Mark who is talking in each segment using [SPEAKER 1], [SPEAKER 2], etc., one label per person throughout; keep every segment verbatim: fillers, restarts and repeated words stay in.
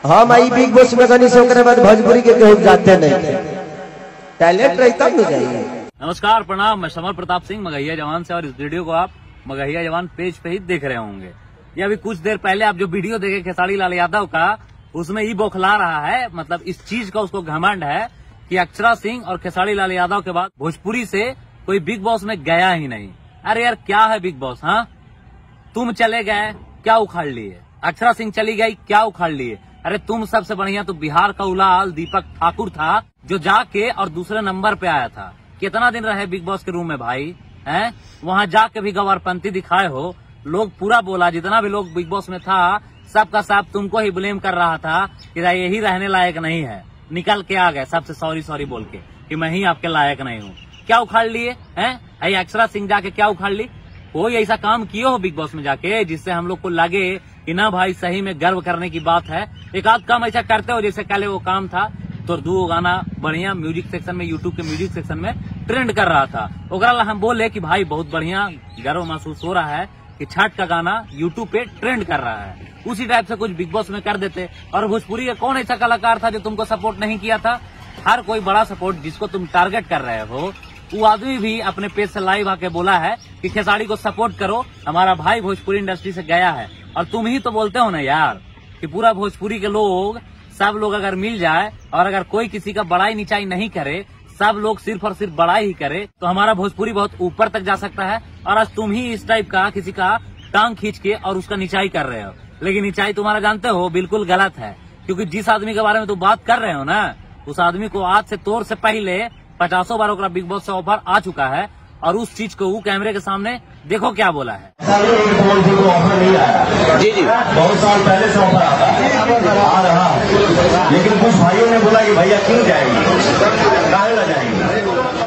[SPEAKER 1] हम आई big Boss में गनी से बाद भोजपुरी के कहूँ जाते नहीं, टैलेंट रहता न जाइए।
[SPEAKER 2] नमस्कार, प्रणाम। मैं समर प्रताप सिंह मगहिया जवान से, और इस वीडियो को आप मगहिया जवान पेज पे ही देख रहे होंगे। ये अभी कुछ देर पहले आप जो वीडियो देखे खेसारी लाल यादव का, उसमें ही बौखला रहा है, मतलब इस चीज का उसको घमंड है कि अक्षरा सिंह और खेसारी लाल यादव के बाद भोजपुरी से कोई बिग बॉस में गया ही नहीं। अरे यार क्या है बिग बॉस? हाँ, तुम चले गए क्या उखाड़ लिए, अक्षरा सिंह चली गई क्या उखाड़ लिए। अरे तुम सबसे बढ़िया तो बिहार का उलाल दीपक ठाकुर था, जो जाके और दूसरे नंबर पे आया था। कितना दिन रहे बिग बॉस के रूम में भाई, हैं? वहाँ जाके भी गवारपंथी दिखाए हो। लोग पूरा बोला, जितना भी लोग बिग बॉस में था सबका सब तुमको ही ब्लेम कर रहा था कि यही रहने लायक नहीं है। निकल के आ गए सबसे सॉरी सॉरी बोल के कि मैं ही आपके लायक नहीं हूँ। क्या उखाड़ लिए हैं? अक्षरा सिंह जाके क्या उखाड़ ली? कोई ऐसा काम किए हो बिग बॉस में जाके जिससे हम लोग को लगे कि ना भाई सही में गर्व करने की बात है। एक आध काम ऐसा करते हो, जैसे कल वो काम था तो दो गाना बढ़िया म्यूजिक सेक्शन में, यूट्यूब के म्यूजिक सेक्शन में ट्रेंड कर रहा था। ओकरा हम बोले कि भाई बहुत बढ़िया गर्व महसूस हो रहा है कि छठ का गाना यूट्यूब पे ट्रेंड कर रहा है। उसी टाइप से कुछ बिग बॉस में कर देते। और भोजपुरी का कौन ऐसा कलाकार था जो तुमको सपोर्ट नहीं किया था? हर कोई बड़ा सपोर्ट जिसको तुम टारगेट कर रहे हो, वो आदमी भी अपने पेज से लाइव आके बोला है कि खेसारी को सपोर्ट करो, हमारा भाई भोजपुरी इंडस्ट्री से गया है। और तुम ही तो बोलते हो ना यार कि पूरा भोजपुरी के लोग, सब लोग अगर मिल जाए और अगर कोई किसी का बड़ाई निचाई नहीं करे, सब लोग सिर्फ और सिर्फ बड़ाई ही करे, तो हमारा भोजपुरी बहुत ऊपर तक जा सकता है। और आज तुम ही इस टाइप का किसी का टांग खींच के और उसका निचाई कर रहे हो। लेकिन निचाई तुम्हारा जानते हो बिल्कुल गलत है, क्योंकि जिस आदमी के बारे में तुम बात कर रहे हो ना, उस आदमी को आज से तौर से पहले पचासों बार ओकरा बिग बॉस से ऑफर आ चुका है। और उस चीज को वो कैमरे के सामने देखो क्या बोला है।
[SPEAKER 3] ऑफर नहीं आया जी जी बहुत साल पहले से ऑफर आता आ रहा, लेकिन कुछ भाइयों ने बोला कि भैया क्यों जाएंगे, काहे ना जाएंगे।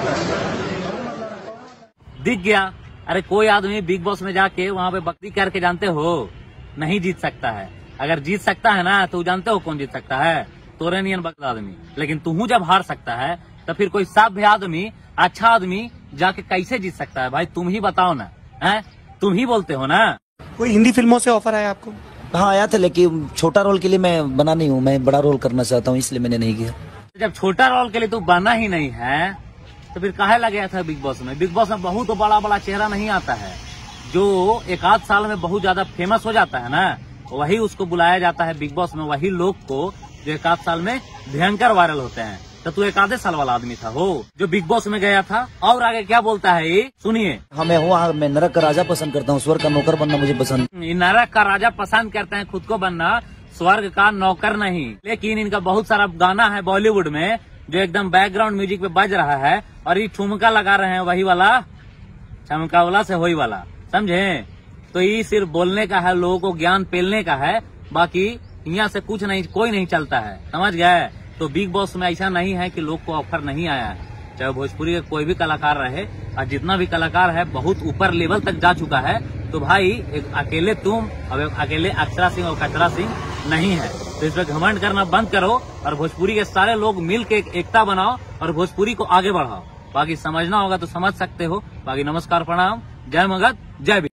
[SPEAKER 2] दिख गया। अरे कोई आदमी बिग बॉस में जाके वहाँ पे बकरी करके जानते हो नहीं जीत सकता है। अगर जीत सकता है ना तो जानते हो कौन जीत सकता है? तोरेनियन बकरा आदमी। लेकिन तू जब हार सकता है तो फिर कोई सभ्य आदमी, अच्छा आदमी जाके कैसे जीत सकता है? भाई तुम ही बताओ ना, हैं? तुम ही बोलते हो ना।
[SPEAKER 4] कोई हिंदी फिल्मों से ऑफर आया आपको?
[SPEAKER 5] हाँ आया था, लेकिन छोटा रोल के लिए मैं बना नहीं हूँ, मैं बड़ा रोल करना चाहता हूँ, इसलिए मैंने नहीं किया।
[SPEAKER 2] जब छोटा रोल के लिए तू बना ही नहीं है तो फिर काहे लग गया था बिग बॉस में? बिग बॉस में बहुत बड़ा बड़ा चेहरा नहीं आता है। जो एक आध साल में बहुत ज्यादा फेमस हो जाता है ना, वही उसको बुलाया जाता है बिग बॉस में। वही लोग को जो एक आध साल में भयंकर वायरल होते हैं। तो तू एक आधे साल वाला आदमी था हो जो बिग बॉस में गया था। और आगे क्या बोलता है ये सुनिए।
[SPEAKER 5] हाँ मैं हूँ, मैं नरक का राजा पसंद करता हूँ, स्वर्ग का नौकर बनना मुझे पसंद।
[SPEAKER 2] नरक का राजा पसंद करते हैं खुद को बनना, स्वर्ग का नौकर नहीं। लेकिन इनका बहुत सारा गाना है बॉलीवुड में जो एकदम बैकग्राउंड म्यूजिक पे बज रहा है, और ये ठुमका लगा रहे हैं वही वाला चमका वाला से वही वाला, समझे? तो ये सिर्फ बोलने का है, लोगों को ज्ञान पेलने का है, बाकी यहाँ से कुछ नहीं, कोई नहीं चलता है, समझ गए? तो बिग बॉस में ऐसा नहीं है कि लोग को ऑफर नहीं आया है। चाहे भोजपुरी का कोई भी कलाकार रहे, और जितना भी कलाकार है बहुत ऊपर लेवल तक जा चुका है। तो भाई एक अकेले तुम और अकेले अक्षरा सिंह और कचरा सिंह नहीं है। तो इस पर घमंड करना बंद करो और भोजपुरी के सारे लोग मिल के एक एकता बनाओ और भोजपुरी को आगे बढ़ाओ। बाकी समझना होगा तो समझ सकते हो। बाकी नमस्कार, प्रणाम, जय मगध, जय